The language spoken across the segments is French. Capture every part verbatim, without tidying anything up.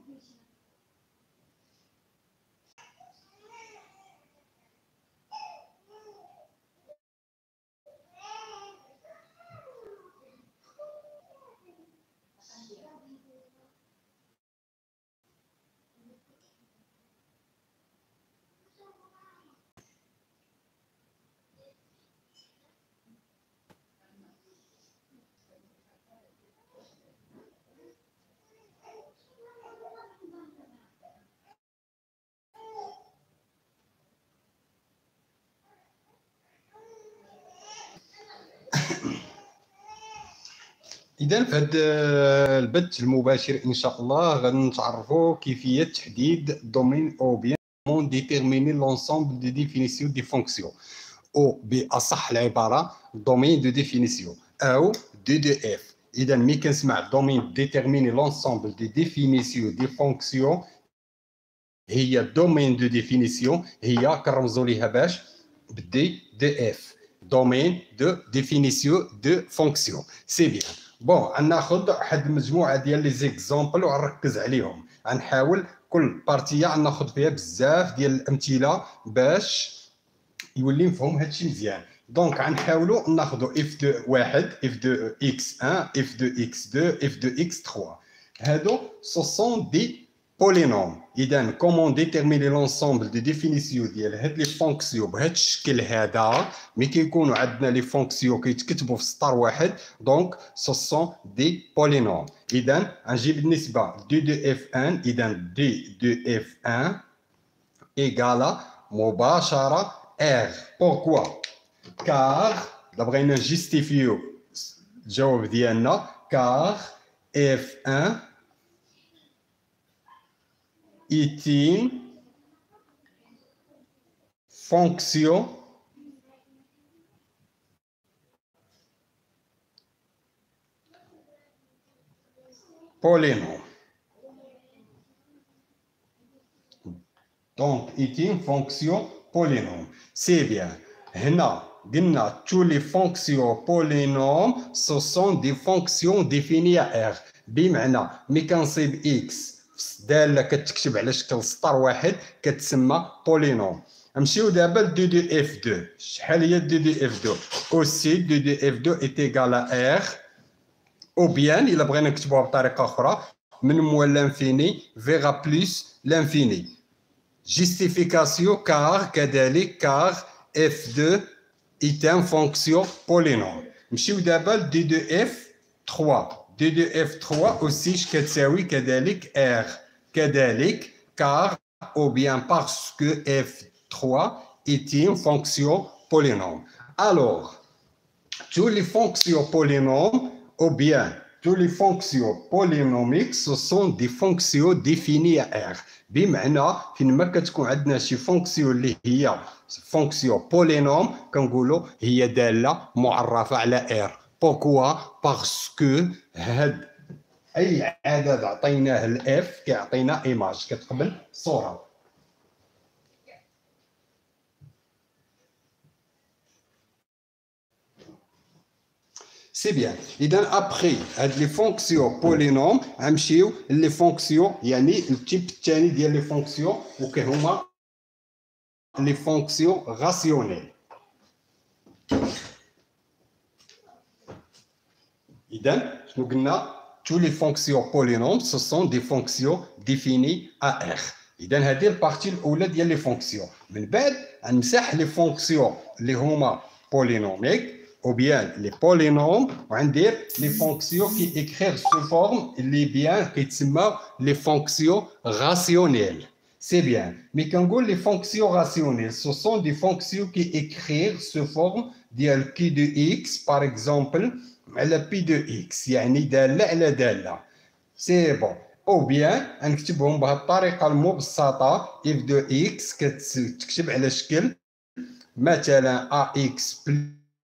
إذا في هذا البث المباشر إن شاء الله غنتعرفوا كيفية تحديد الدومين أو بيان كومون ديتيرميني لونسومبل دي ديفينيسيون دي فونكسيون أو بأصح العبارة دومين دو ديفينيسيون أو دي دي إف. إذا ملي كنسمع دومين ديتيرميني لونسومبل دي ديفينيسيون دي فونكسيون هي دومين دو ديفينيسيون، هي كنرمزوا ليها باش بدي دي إف دومين دو ديفينيسيون دو فونكسيون. سي بيان. بون غناخذ واحد المجموعه ديال لي زيكزامبل وغنركز عليهم، غنحاول كل بارتيه غناخذ فيها بزاف ديال الامثله باش يولي نفهم هادشي مزيان. دونك غنحاولوا ناخذوا اف دو واحد، اف دو اكس واحد، اف دو اكس اثنين، اف دو اكس ثلاثة. هادو سو سون دي بولينوم. اذا كومون ديتيرميني لونسومبل دي ديفينيسيون ديال هاد لي فونكسيون بهاد الشكل هذا. ملي كيكونوا عندنا لي فونكسيون كيتكتبوا في سطر واحد، دونك سو سون دي بولينوم. اذا غنجيب النسبه دي دو اف واحد، اذا دي دو اف واحد ايغالا مباشره ار. بوركوا؟ كار دا بغينا نجيستيفيو الجواب ديالنا، كار اف واحد est une fonction polynôme. Donc, est une fonction polynôme. C'est bien. هنا قلنا tous les fonctions polynômes ce sont des fonctions définies à R. بمعنى ملي كنصيب x داله كتكتب على شكل سطر واحد كتسمى بولينوم. نمشيو دابا ل دو دو اف اثنين. شحال هي دو دو اف اثنين؟ اوسي دو دو اف اثنين ايت ايغال ار، او بيان الا بغينا نكتبوها بطريقه اخرى من موال لانفيني فيغا بلس لانفيني. جيستيفيكاسيون كار كذلك كار اف اثنين ايت ان فونكسيون بولينوم. نمشيو دابا ل دو دو اف ثلاثة. دو دو اف ثلاثة aussi كتساوي كذلك R كذلك car ou bien parce que اف ثلاثة est une fonction polynôme. Alors, tous les fonctions polynômes ou bien tous les fonctions polynomiques ce sont des fonctions définies à R. بمعنى فين ما كتكون عندنا شي فونكسيون اللي هي فونكسيون بولينوم كنقولوا هي دالة معرفة على R. بوركوا؟ باسكو هاد اي عدد عطيناه الاف كيعطينا ايماج كتقبل صوره. سي بيان. اذا ابخي هاد لي فونكسيون بولينوم غنمشيو لي فونكسيون، يعني التيب الثاني ديال لي فونكسيون وكي هما لي فونكسيون راسيونيل. إذا شنو قلنا؟ tous les fonctions polynômes ce sont des fonctions définies à R. إذا هذه البارتي الأولى ديال لي فونكسيون. من بعد غنمسح لي فونكسيون اللي هما بولينوميك أو بيان لي بولينوم وغندير لي فونكسيون كي إكريغ سو فورم اللي بيان كيتسمى لي فونكسيون راسيونيل. سي بيان. مي كنقول لي فونكسيون راسيونيل سو سون دي فونكسيون كي إكريغ سو فورم ديال كي دو إكس باغ إكزومبل على بي دو اكس، يعني داله على داله. سي بون. او بيان غنكتبهم بهذه الطريقه المبسطه. اف دو اكس كتكتب على شكل مثلا ا اكس بلس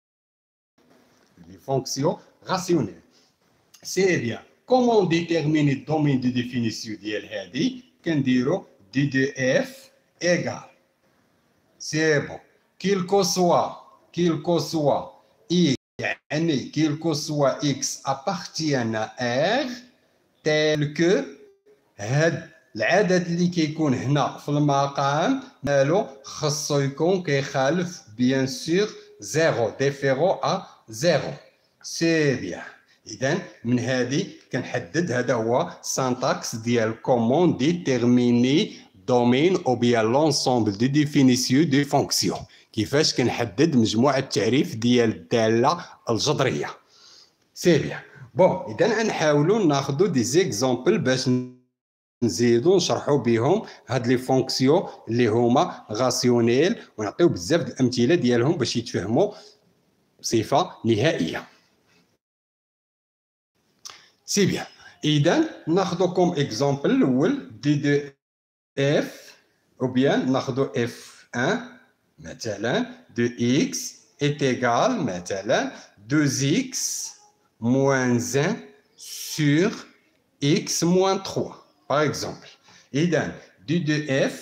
لي فونكسيون راسيونيل. سي بيان. كومون ديتيرميني الدومين دو ديفينيسيون ديال هذه؟ كنديرو دي دو اف ايغال. سي بون. كيلكو سوا كيلكو سوا اي يعني quel que soit x appartienne à R tel que هاد العدد اللي كيكون هنا في المقام مالو خاصو يكون كيخالف بيان سور زيرو، ديفيرو ا زيرو. سي بيان. اذا من هذه كنحدد هذا هو سانتاكس ديال كومون ديتيرميني دومين او بيان لونسومبل دي ديفينيسيون دي فونكسيون. كيفاش كنحدد مجموعه التعريف ديال الداله الجذريه. سي بيان. بون اذا غنحاولوا ناخذوا دي زيكزامبل باش نزيدو نشرحوا بهم هاد لي فونكسيون اللي هما غاسيونيل، ونعطيو بزاف د الامثله ديالهم باش يتفهموا بصفه نهائيه. سي بيان. اذا ناخذو كوم اكزامبل الاول دي دو اف، او بيان ناخذو اف واحد مثلا دو اكس est égal مثلا deux x moins un sur x moins trois par exemple. إذن du de f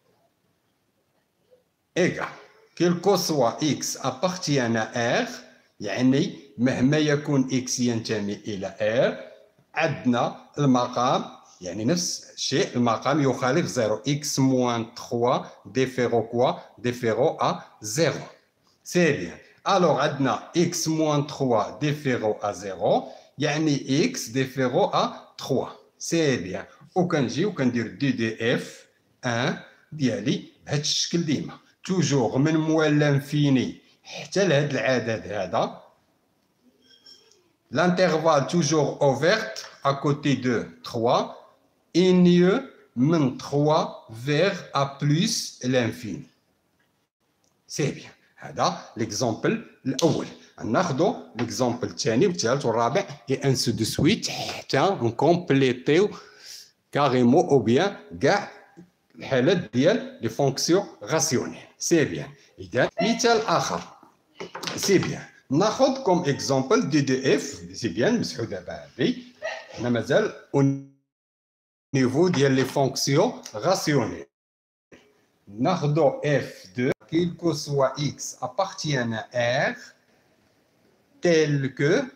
égale quel que soit x appartient à r، يعني مهما يكون x ينتمي إلى r، عندنا المقام يعني نفس الشيء، المقام يخالف زيرو. x moins trois déféro quoi déféro à zéro. سي بيان. الوغ عندنا x moins trois déféro à zéro، يعني x déféro à trois. سي بيان. وكنجي وكندير دي دي اف واحد ديالي بهذا الشكل ديما، توجور من موال لانفيني حتى لهاد العدد هذا. L'intervalle toujours ouverte à côté de trois et mieux من trois vers à plus l'infini. C'est bien. هذا l'exemple الأول. ناخذوا l'exemple الثاني والثالث والرابع et ainsi de suite حتى نكومبليتيو كاريمون او بيان كاع الحالات ديال لي فونكسيون غاسيونيل. سي بيان. إذا مثال آخر. سي بيان. ناخذ كوم اكزامبل دي دي اف. سي بيان. نمسحو دابا هادي. حنا مازال او نيفو ديال لي فونكسيون غاسيونيل. ناخذو اف دو quel que soit x appartient à r tel que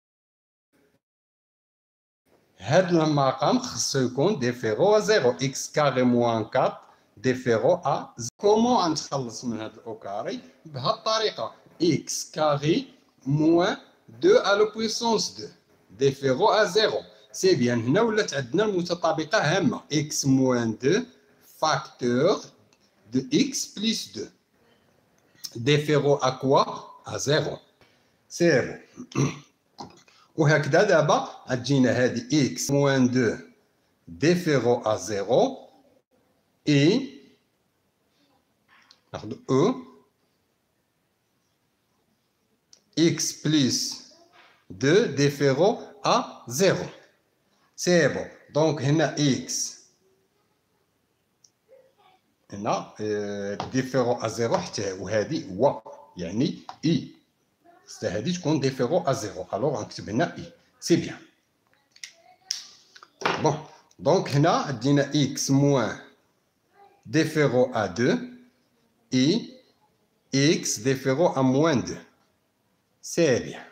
هاد المقام خصو يكون ديفيرو ا زيرو. اكس كاري موان أربعة ديفيرو ا زيرو. كومون غنتخلص من هاد الاوكاري؟ بهاد الطريقه. x carré moins deux à la puissance deux déféro à zéro. سي بيان. هنا ولات عندنا المتطابقه هامه x moins deux facteur de x plus deux déféro à quoi à zéro. سي بون. وهكذا دابا غتجينا هذه x moins deux déféro à zéro et ناخذ e x plus deux déféro à zéro. C'est bon. Donc, هنا x هنا déféro à zéro حتى وهذه هو يعني i. حتى هذه تكون déféro à zéro. Alors غنكتب هنا i. C'est bien. Bon. Donc هنا عندنا x moins déféro à deux et x déféro à moins deux. سي بيان.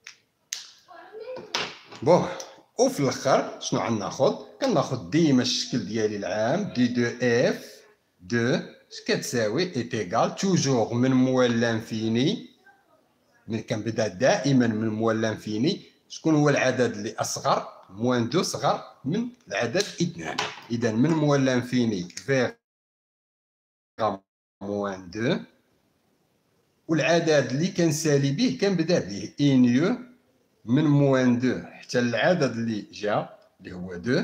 بون. وفي الاخر شنو غناخذ؟ كناخذ ديما الشكل ديالي العام دي دو اف دو اش كتساوي ايت ايكال توجور من موال لانفيني. ملي كنبدا دائما من موال لانفيني. شكون هو العدد اللي اصغر؟ موان دو صغر من العدد اثنان. اذا من موال لانفيني فيغ موان دو، والعدد اللي كنسالي به كنبدا به انيو من موان دو حتى العدد اللي جا اللي هو دو،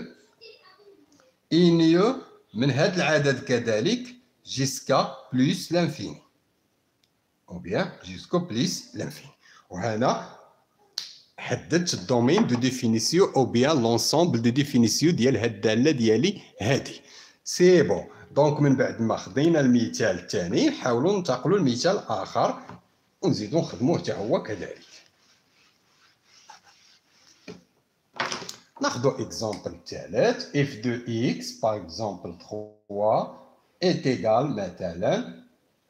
انيو من هذا العدد كذلك جيسكا بلس لانفيني او بيان جيسكو بلس لانفيني. وهنا حددت الدومين دو ديفينيسيون او بيان لونسومبل دو ديفينيسيون ديال هاد الداله ديالي هادي. سي بون. دونك من بعد ما خدينا المثال الثاني نحاولوا ننتقلوا لمثال اخر ونزيدوا نخدموه حتى هو كذلك. ناخذوا اكزامبل الثالث اف دو اكس باغ اكزامبل ثلاثة est égal مثلا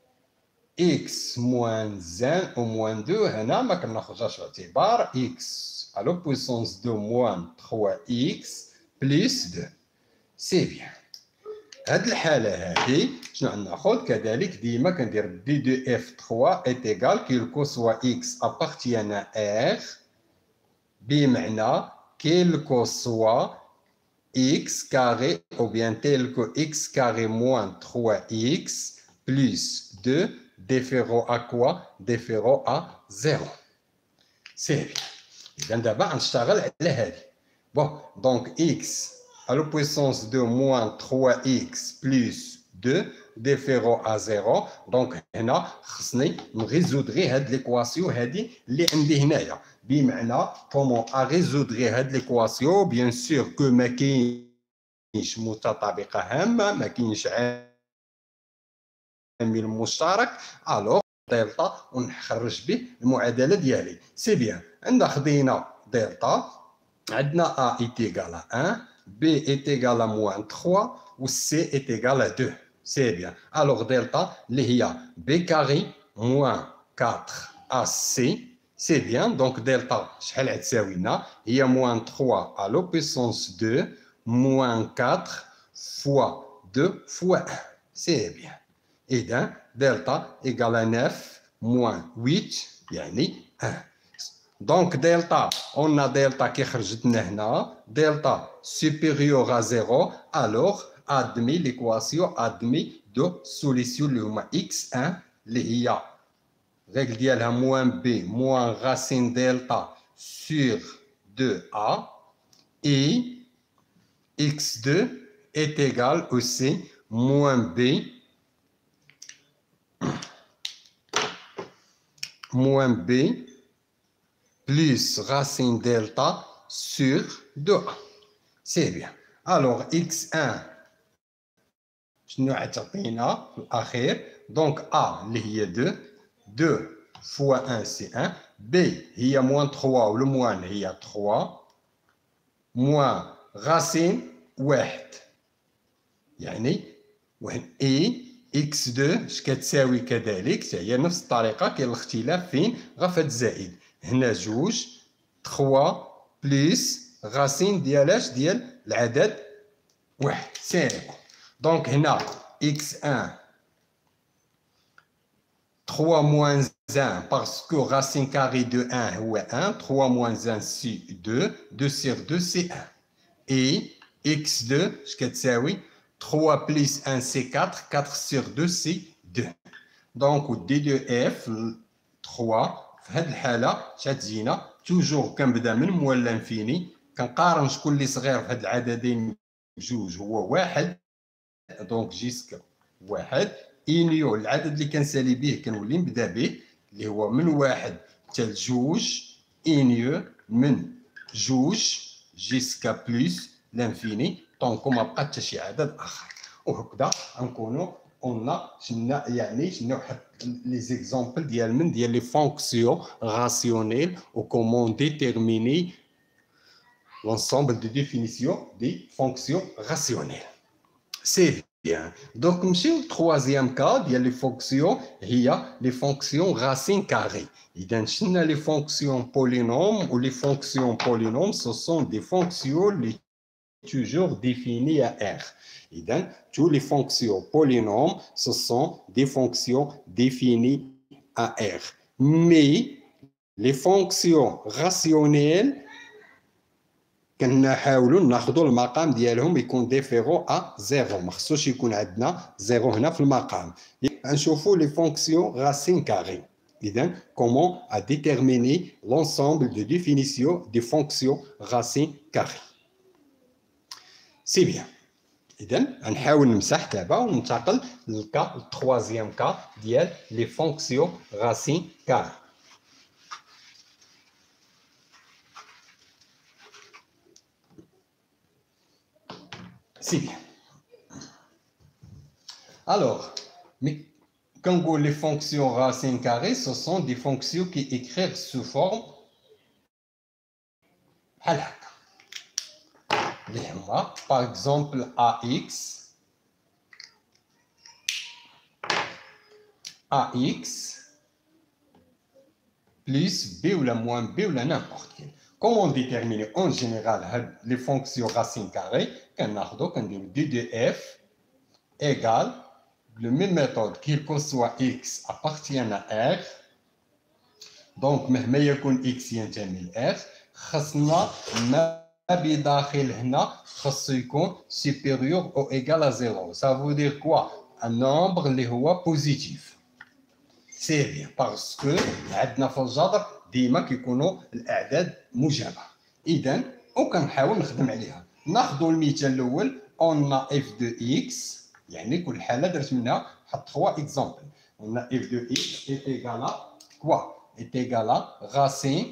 x moins un au moins deux. هنا ما كناخذهاش في الاعتبار x à la puissance deux moins trois x plus deux. سي بيان. هاد الحالة هادي شنو غناخد كذلك ديما كندير دي دو اف ثلاثة est égal كيلكو سوا اكس appartient à R بمعنى كيلكو سوا x carré ou bien tel que x carré moins trois x plus deux déférent à quoi? Déférent à zéro. C'est bien. إذا دابا غنشتغل على هادي. Bon, donc x à la puissance de moins trois x plus deux déférent à zéro. Donc هنا خصني نريزودغي هاد ليكواسيون هادي اللي عندي هنايا. بمعنى comment à résoudre هاد ليكواسيون bien sûr que ما كاينش متطابقة هامة ما كاينش عامل مشترك الوغ دلتا ونخرج به المعادلة ديالي. سي بيان. عندنا خدينا دلتا عندنا A est égal à un, B est égal à moins trois ou C est égal à deux. C'est bien. Alors delta اللي هي B carré moins quatre A C. C'est bien. Donc delta شحال غتساوي لنا هي moins trois à la puissance deux moins quatre fois deux fois un. C'est bien. إذا delta égale à neuf moins huit يعني un. Donc delta, on a delta qui خرجت لنا هنا, delta supérieur à zéro, alors admis l'équation admis de solution اللي هما x un اللي هي règle ديالها moins b moins racine delta sur deux a et x deux est égal aussi moins b moins b plus racine delta sur deux a. C'est bien. Alors, x un, شنو عتعطينا في الأخير؟ Donc, A اللي هي deux, deux fois un c'est un, B هي moins trois و le moins هي trois, moins racine واحد. يعني et x deux اش كتساوي كذلك هي نفس الطريقة كاين الاختلاف فين؟ غا في هاد الزائد. هنا جوج trois بلس راسين ديال اش ديال العدد واحد سي. دونك هنا x un trois moins un parce que racine carrée de un هو un, trois moins un c'est deux, deux sur deux c'est un. Et x deux اش كتساوي trois plus un c'est quatre, quatre sur deux c'est deux. دونك d deux f trois في هاد الحالة شتجينا توجور كنبدا من موال لانفيني كنقارن شكون اللي صغير في هاد العددين بجوج هو واحد دونك جيسك واحد إنيو العدد اللي كنسالي به كنولي نبدا به اللي هو من واحد حتى لجوج إنيو من جوج جيسكا بلس لانفيني طونكو ما بقى حتى شي عدد آخر. وهكذا غنكونو قلنا شنا يعني شنو حط لي زيكزامبل ديال من ديال لي فونكسيون راسيونيل و كومون ديتيرميني l'ensemble de définition des fonctions rationnelles. C'est bien. Donc نمشيو troisième cas ديال لي فونكسيون هي لي فونكسيون racine carrée. إذا شنا لي فونكسيون بولينوم و لي فونكسيون بولينوم ce sont des fonctions les toujours définies à R. إذن tous les fonctions polynômes ce sont des fonctions définies à R. Mais les fonctions rationnelles كنحاولوا ناخذوا المقام ديالهم يكون ديفيرون ا زيرو ما خصوش يكون عندنا زيرو هنا في المقام. نشوفوا لي فونكسيون راسين كاري. إذن comment à déterminer l'ensemble de définition des fonctions racines carrées. C'est bien. إذن غنحاول نمسح دابا وننتقل للكا التروازيام كا ديال لي فونكسيون راسين كاري. C'est bien. Alors, mais quand on dit les fonctions racines carrées, ce sont des fonctions qui écrivent sous forme halaka. Par exemple, ax, ax plus b ou la moins b ou la n'importe quelle. Comment déterminer en général les fonctions racine carrée? كناخذو كنديرو d de f égale la même méthode qu'il que soit x appartient à R. donc مهما يكون x ينتمي ل R خاصنا ما بداخل هنا خاصو يكون supérieur ou égal à zéro. Ça veut dire quoi? un nombre اللي هو positif. c'est bien parce que عندنا في الجذر ديما كيكونوا الاعداد موجبه. اذا وكنحاول نخدم عليها. ناخذوا المثال الاول on a f de x يعني كل حاله درت منها حط trois exemples. on a f de x est égal à quoi? est égal à racine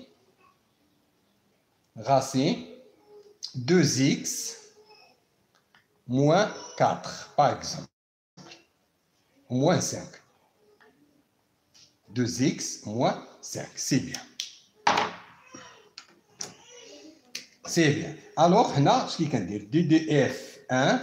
racine deux x moins quatre par exemple, moins cinq. deux x moins cinq, c'est bien. C'est bien. Alors, هنا اش كندير d de f un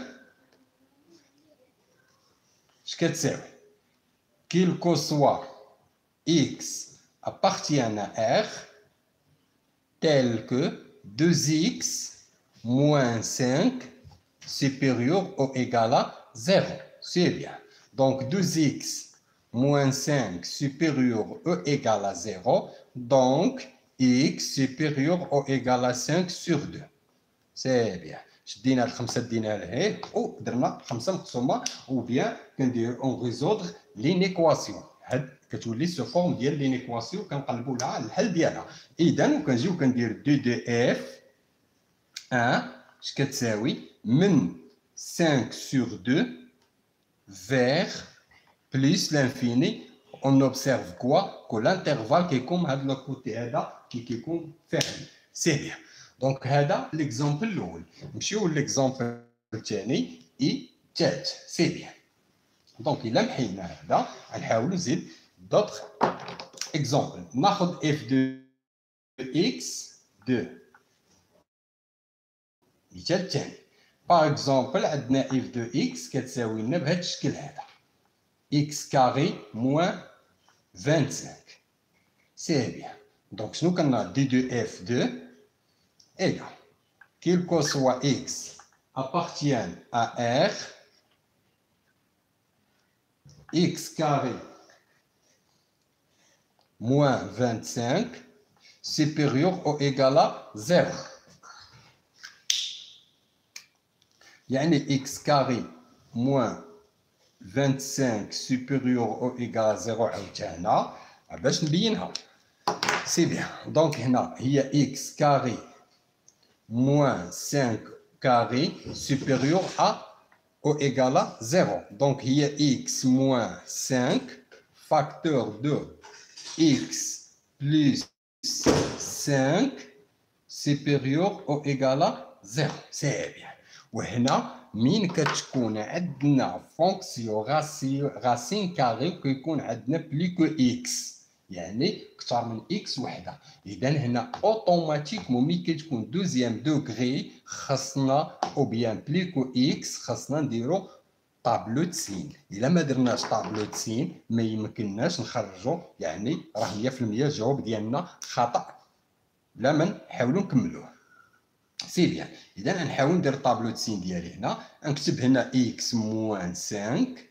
اش كتساوي qu'il que soit x appartient à R tel que deux x moins cinq supérieur ou égal à zéro. C'est bien. Donc deux x moins cinq supérieur ou égal à zéro. Donc x supérieur ou égal à cinq sur deux. C'est bien. شدينا الخمسة دينا لهيه ودرنا خمسة مقسومة وبيان كندير اون ريزودغ لينيكواسيون. هاد كتولي سو فورم ديال لينيكواسيون كنقلبوا لها على الحل ديالها. اذا وكنجيو كندير دو دو اف un اش كتساوي من cinq sur deux vers plus l'infini. on observe quoi? que l'intervalle كيكون هاد لو كوتي هذا كي كيكون فعلي. سي بيان. دونك هذا ليكزامبل الاول. نمشيو ليكزامبل الثاني اي الثالث. سي بيان. دونك الا محينا هذا غنحاولوا نزيد دوطخ اكزامبل. ناخذ اف دو اكس دو مثال الثاني. باغ اكزومبل عندنا اف دو اكس كتساوي لنا بهذا الشكل هذا اكس كاري موان vingt-cinq. سي بيان. دونك شنو كنا دي دو اف دو égal qu'il que soit x appartient à R x carré moins vingt-cinq supérieur ou égal à zéro. يعني x carré moins vingt-cinq supérieur ou égal à zéro عاوتانها باش نبينها. سي بيان. دونك هنا هي x carré moins cinq carré supérieur à ou égal à zéro. Donc, il y a x moins cinq facteur de x plus cinq supérieur ou égal à zéro. C'est bien. وهنا مين كتكون عندنا فونكسيون راسين كاري كيكون عندنا بلي كو اكس يعني اكثر من اكس وحده. اذا هنا اوتوماتيكمون ملي كتكون دوزيام دوغري خاصنا او بيان بليكو اكس خاصنا نديرو طابلو تسين. الا ما درناش طابلو تسين ما يمكنناش نخرجوا يعني راه مية في المية الجواب ديالنا خطا. لا ما نحاولوا نكملوه. سي بيان. اذا نحاول ندير طابلو تسين ديالي هنا. نكتب هنا اكس موان خمسة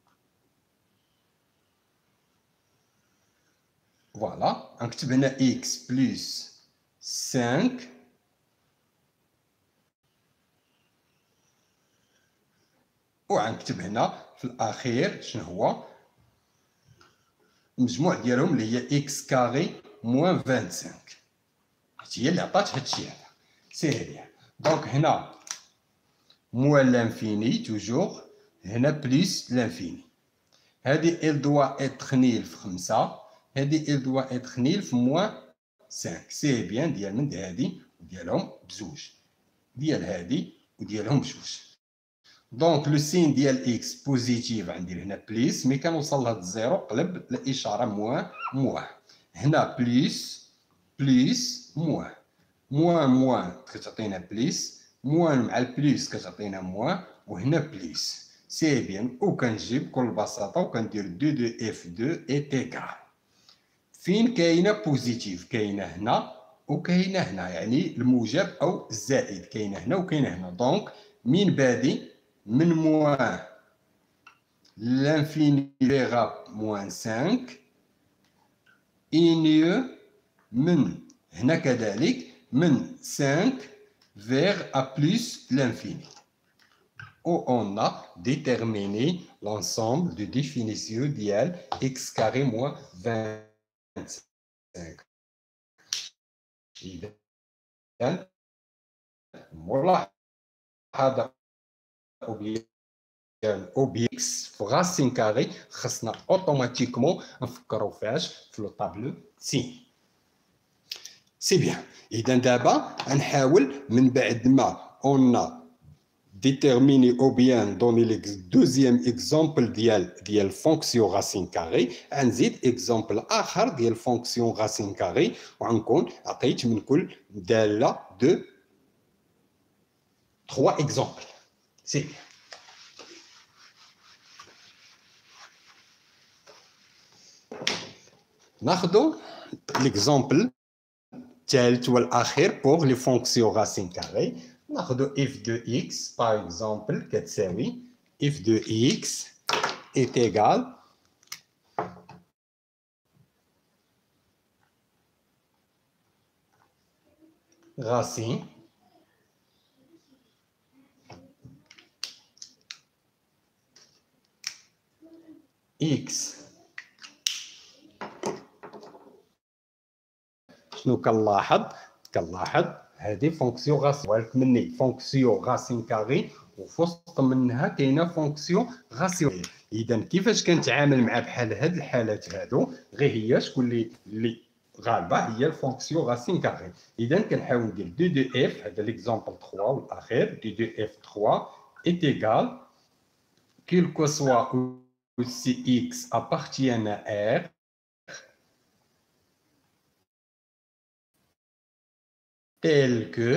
فوالا. نكتب هنا x بلس خمسة وغنكتب هنا في الاخير شنو هو المجموع ديالهم اللي هي x كاري موان خمسة وعشرين حيت هي اللي عطات هادشي هذا. سي بيان. دونك هنا موان لانفيني توجور هنا بلس لانفيني. هادي ال دوا اتر نيل في خمسة هادي ال دوا اتر نيل في موان خمسة. سي بيان. ديال من هادي وديالهم بزوج ديال هادي وديالهم بجوج. دونك لو سين ديال اكس بوزيتيف غندير هنا بليس مي كنوصل لهاد الزيرو قلب الاشاره موان موان. هنا بليس بليس موان موان موان كتعطينا بليس موان مع البليس كتعطينا موان وهنا بليس. سي بيان. وكنجيب بكل بساطه وكندير دو دو اف دو ايت ايكال فين كاينه بوزيتيف كاينه هنا وكاينه هنا، يعني الموجب او الزائد كاينه هنا وكاينه هنا. دونك من بادي من موان لانفيني فيغا موان خمسة إنيو من هنا كذلك من خمسة vers à plus l'infini, où on a déterminé l'ensemble de définitions d'I x carré moins vingt-cinq. إذا ملاحظة او بي اكس في راسين كاري خصنا اوتوماتيكمون نفكروا فاش في لو طابلو سين. سي بيان. اذا دابا غنحاول من بعد ما اون ديتيرميني او بيان دوني لي دوزيام اكزومبل ديال ديال فونكسيون راسين كاري، غنزيد اكزومبل اخر ديال فونكسيون راسين كاري، وغنكون عطيت من كل داله دو ثلاثة اكزومبل. سي بيان. ناخذ l'exemple الثالث والاخير pour les fonctions racines carrées. ناخذ f de x par exemple كتساوي f de x est égal racine x. شنو كنلاحظ؟ كنلاحظ هذه فونكسيون راسين، ولكن مني فونكسيون راسين كاري وفي وسط منها كاينه فونكسيون راسيون. اذا كيفاش كنتعامل مع بحال هاد الحالات هادو؟ غير هي شكون اللي اللي غالبه هي الفونكسيون راسين كاري. اذا كنحاول ندير دو دو اف، هذا ليكزومبل ثلاثة والاخير، دو دو اف ثلاثة est égal quel que soit si x appartient à R tel que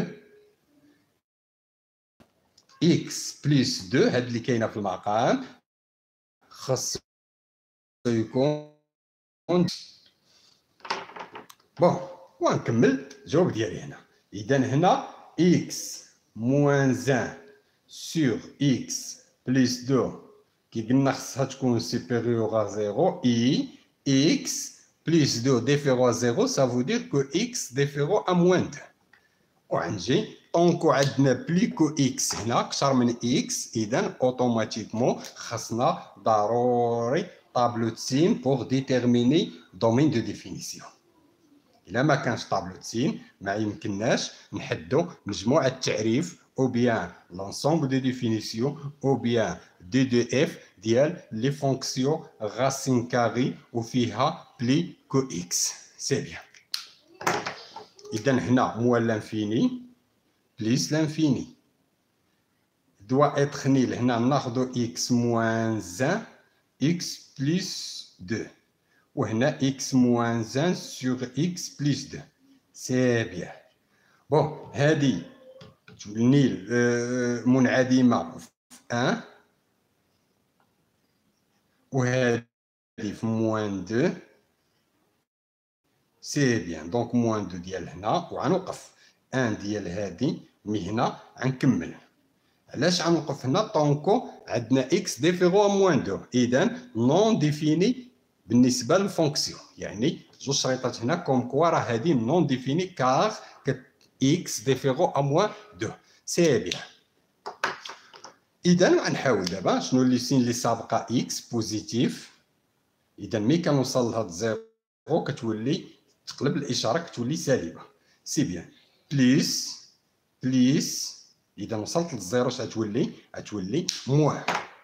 x plus deux، هاد اللي كاينه في المقام خاص يكون بون. ونكمل الجواب ديالي هنا. اذا هنا x moins واحد sur x plus deux كي قلنا خصها تكون supérieure à zéro، et x plus deux déférent à zéro ça veut dire que x déférent à moins deux. وغنجي طونكو عندنا بليكو اكس هنا اكثر من اكس، اذا اوتوماتيكمون خاصنا ضروري طابلو تسين بوغ ديتيرميني دومين دو ديفينيسيون. الا ما كانش طابلو تسين ما يمكنناش نحدو مجموعه التعريف او بيان لونسومبل دو ديفينيسيون او بيان دي دو اف ديال لي فونكسيون راسين كاري وفيها بليكو اكس. سي بيان. إذا هنا موال لانفيني بليس لانفيني دوا إتخ نيل. هنا ناخدو إكس موان واحد إكس بليس دو، وهنا إكس موان واحد سور إكس بليس دو. سي بيان. بون هادي نيل آه منعدمة في واحد، وهادي في موان دو. سي بيان. دونك موان دو ديال هنا وغنوقف واحد ديال هادي مي هنا غنكمل. علاش غنوقف هنا؟ طونكو عندنا اكس ديفيرو موان دو، اذا نون ديفيني بالنسبه للفونكسيون، يعني جوج شريطات هنا كوم كوا راه هادي نون ديفيني كار اكس ديفيرو موان دو. سي بيان. اذا غنحاول دابا شنو لي سين اللي سابقه اكس بوزيتيف، اذا مي كنوصل لهاد زيرو كتولي تقلب الاشاره كتولي سالبه. سي بيان. بليس بليس اذا وصلت للزيرو اش غتولي؟ غتولي موان.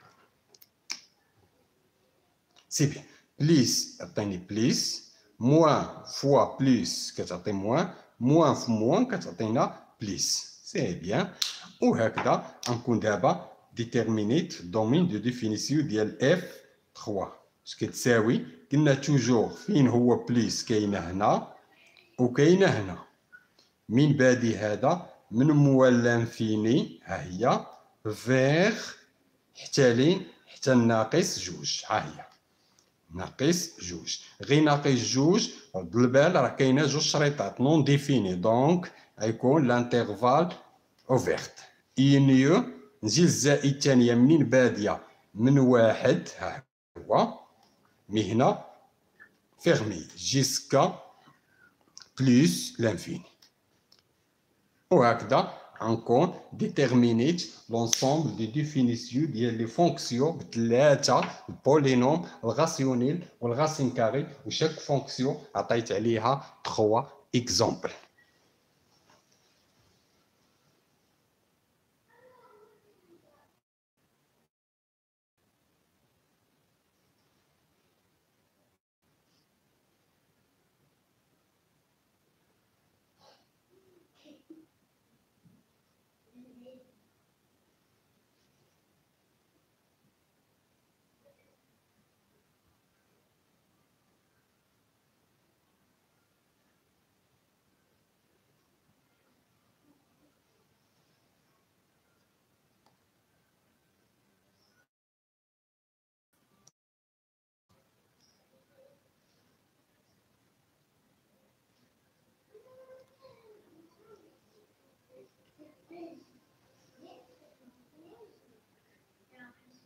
سي بيان. بليس عطيني بليس، موان فوا بليس كتعطي موان، موان في موان كتعطينا بليس. سي بيان. وهكذا غنكون دابا ديتيرمينيت دومين دو ديفينيسيون ديال اف ثلاثة. اش كتساوي؟ قلنا توجور فين هو بليس كاينه هنا وكاينه هنا. من بادي هذا من موال لانفيني ها هي فيغ حتى لين؟ حتى الناقص جوج. ها هي ناقص جوج. غير ناقص جوج بالبال راه كاينه جوج شريطات نون ديفيني، دونك غيكون لانترفال اوفيرت. إنيو نجي للزائد الثانيه منين باديه من واحد، ها هو مي هنا فيرمي جيسكا بلوس لانفيني. وهكذا غنكون ديتيرمينيت لونسومبل دي ديفينيسيون ديال لي فونكسيون بثلاثه: البولينوم، الغاسيونيل والغاسين كاري، وشاك فونكسيون عطيت عليها ثلاثة اكزومبل.